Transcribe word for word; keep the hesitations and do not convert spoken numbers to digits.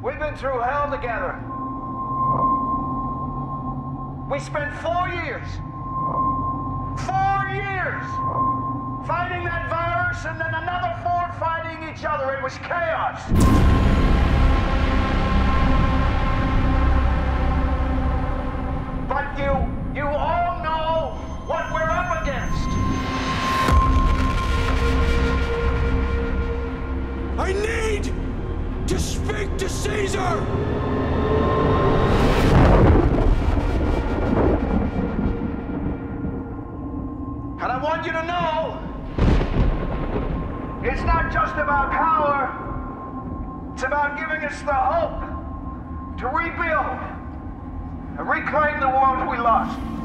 We've been through hell together. We spent four years, four years, fighting that virus and then another four fighting each other. It was chaos. But you, you all know what we're up against. I need to speak to Caesar! And I want you to know, it's not just about power, it's about giving us the hope to rebuild and reclaim the world we lost.